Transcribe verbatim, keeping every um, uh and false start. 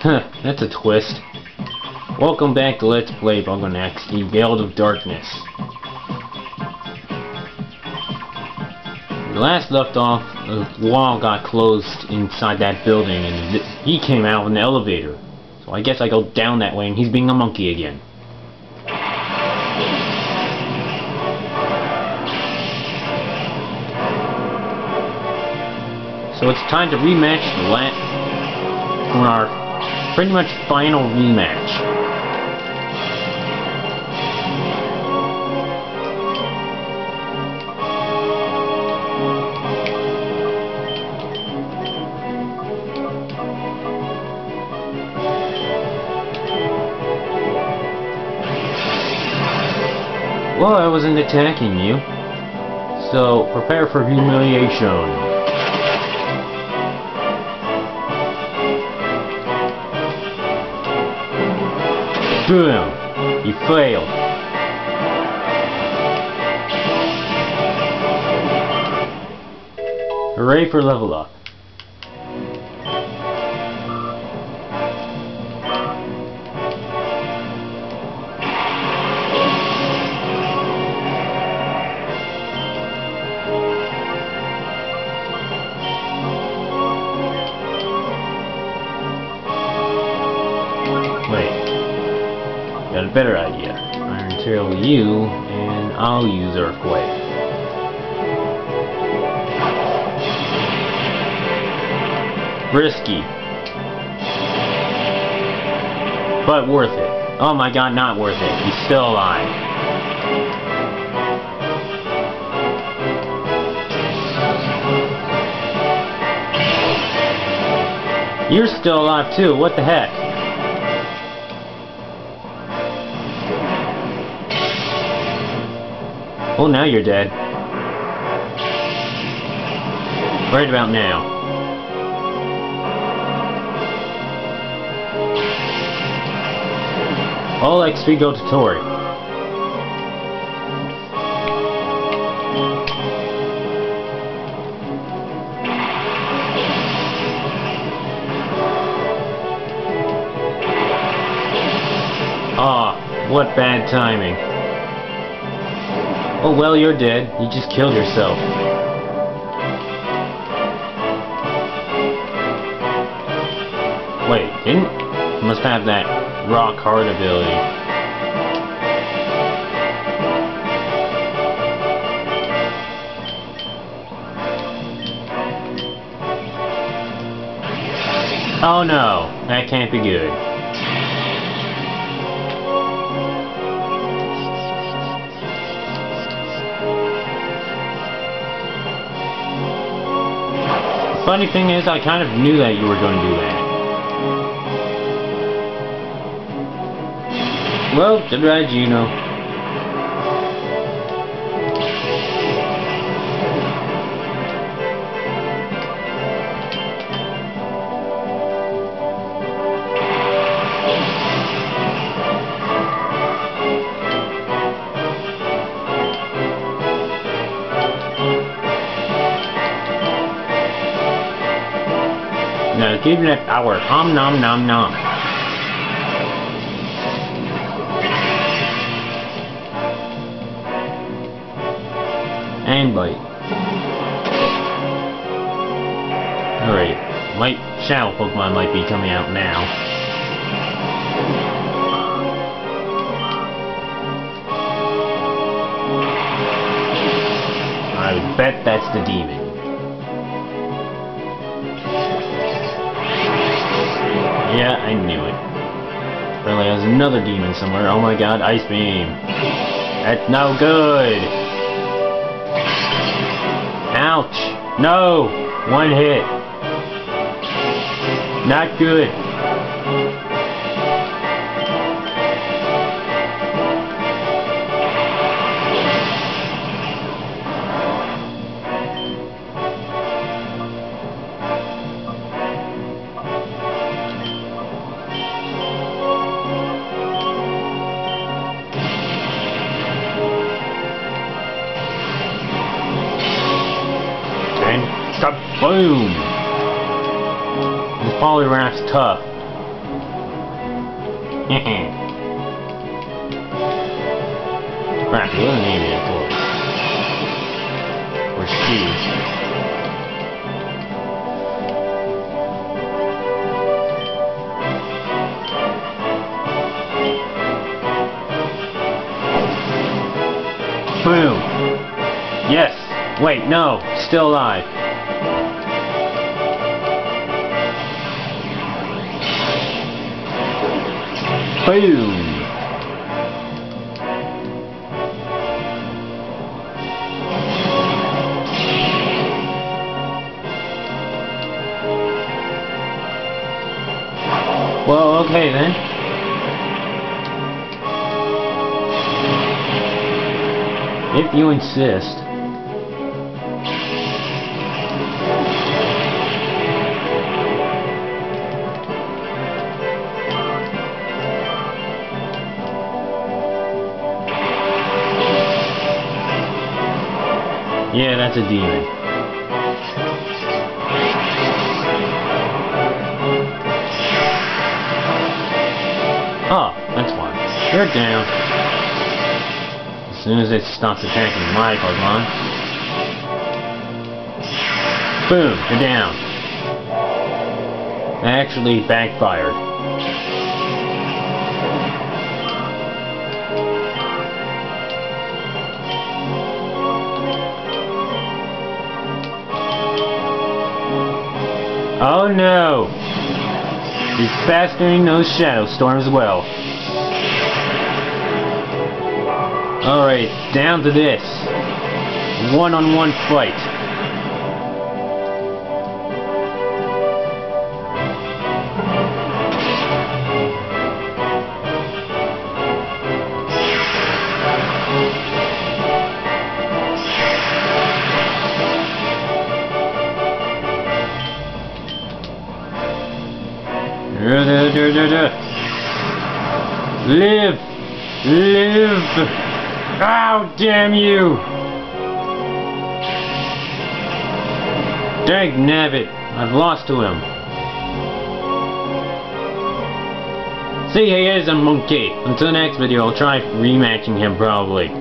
Huh, that's a twist. Welcome back to Let's Play Bungle X, the Gale of Darkness. We last left off, the wall got closed inside that building, and he came out in the elevator. So I guess I go down that way, and he's being a monkey again. So it's time to rematch the last, on our pretty much final rematch. Well, I wasn't attacking you, so prepare for humiliation. Boom! You failed. Hooray for level up. Got a better idea. Iron Tail you, and I'll use Earthquake. Risky. But worth it. Oh my god, not worth it. He's still alive. You're still alive too, what the heck? Oh, now you're dead. Right about now. All X P go to Tori. Ah, what bad timing. Oh well, you're dead. You just killed yourself. Wait, didn't? You must have that rock hard ability. Oh no, that can't be good. Funny thing is, I kind of knew that you were going to do that. Well, too bad, you know. Now give me that power. Om nom nom nom. And bite. Alright. Light shadow Pokemon might be coming out now. I would bet that's the demon. Yeah, I knew it. Really, there's another demon somewhere. Oh my god, Ice Beam. That's no good. Ouch. No. One hit. Not good. Boom! This Poliwrath's tough. Crap, what an alien for? Or she. Boom! Yes! Wait, no! Still alive! Boom! Well, okay then. If you insist. Yeah, that's a demon. Oh, that's why. They're down. As soon as it stops attacking my Pokemon. Boom, they're down. That actually backfired. Oh no! He's fastering those Shadow Storms as well. Alright, down to this. One-on-one fight. Live! Live! Ow, damn you! Dag nabbit, I've lost to him. See, he is a monkey. Until the next video, I'll try rematching him probably.